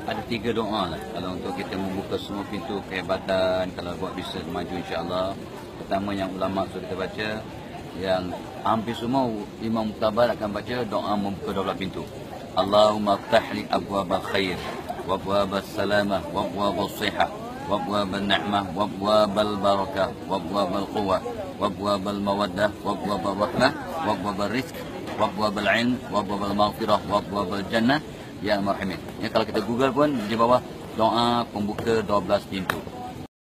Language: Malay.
ada 3 doa lah kalau untuk kita membuka semua pintu kehebatan, kalau buat bisnes maju insya-Allah. Pertama yang ulama sudah kita baca, yang hampir semua Imam Muktabar akan baca doa membuka 12 pintu. Allahumma ftahli abwabal khair wa abwabas salamah wa abwabas sihah wa abwabal ni'mah wa abwabal barakah wa abwabal quwwah wa abwabal mawaddah wa abwabal rahmah wa abwabal rizq wa abwabal ilm wa abwabal maghfirah wa abwabal jannah ya marhamin. Ya, kalau kita Google pun di bawah doa pembuka 12 pintu.